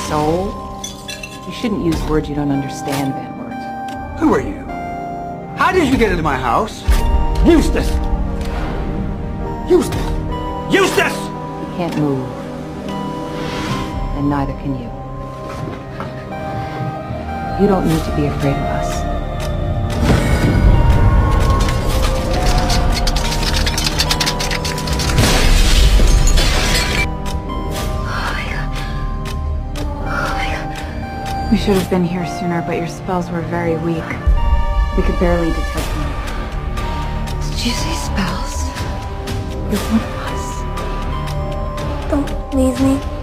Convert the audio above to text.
soul? You shouldn't use words you don't understand, Van Wert. Who are you? How did you get into my house? Eustace! Eustace! Eustace! He can't move. And neither can you. You don't need to be afraid of us. We should have been here sooner, but your spells were very weak. We could barely detect them. Did you say spells? You're one of us. Don't leave me.